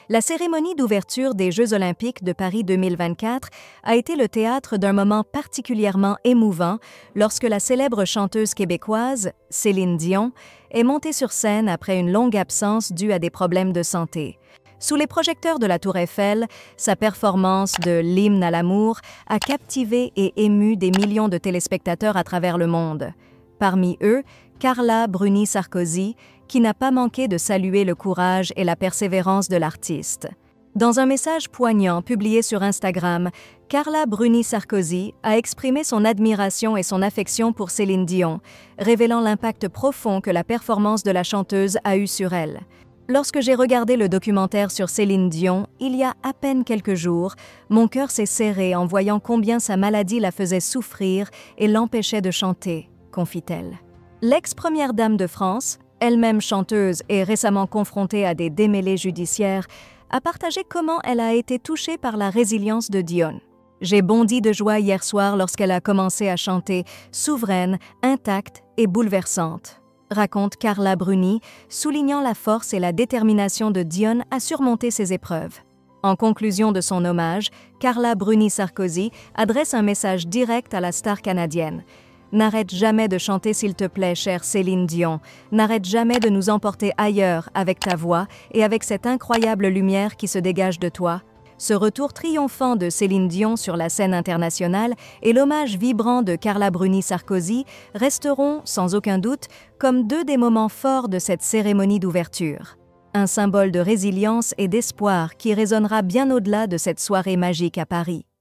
La cérémonie d'ouverture des Jeux olympiques de Paris 2024 a été le théâtre d'un moment particulièrement émouvant lorsque la célèbre chanteuse québécoise, Céline Dion, est montée sur scène après une longue absence due à des problèmes de santé. Sous les projecteurs de la Tour Eiffel, sa performance de l'hymne à l'amour a captivé et ému des millions de téléspectateurs à travers le monde. Parmi eux, Carla Bruni Sarkozy, qui n'a pas manqué de saluer le courage et la persévérance de l'artiste. Dans un message poignant publié sur Instagram, Carla Bruni Sarkozy a exprimé son admiration et son affection pour Céline Dion, révélant l'impact profond que la performance de la chanteuse a eu sur elle. Lorsque j'ai regardé le documentaire sur Céline Dion, il y a à peine quelques jours, mon cœur s'est serré en voyant combien sa maladie la faisait souffrir et l'empêchait de chanter, confie-t-elle. L'ex-première dame de France, elle-même chanteuse et récemment confrontée à des démêlés judiciaires, a partagé comment elle a été touchée par la résilience de Dion. « J'ai bondi de joie hier soir lorsqu'elle a commencé à chanter, souveraine, intacte et bouleversante », raconte Carla Bruni, soulignant la force et la détermination de Dion à surmonter ces épreuves. En conclusion de son hommage, Carla Bruni Sarkozy adresse un message direct à la star canadienne. N'arrête jamais de chanter s'il te plaît, chère Céline Dion. N'arrête jamais de nous emporter ailleurs avec ta voix et avec cette incroyable lumière qui se dégage de toi. Ce retour triomphant de Céline Dion sur la scène internationale et l'hommage vibrant de Carla Bruni Sarkozy resteront, sans aucun doute, comme deux des moments forts de cette cérémonie d'ouverture. Un symbole de résilience et d'espoir qui résonnera bien au-delà de cette soirée magique à Paris.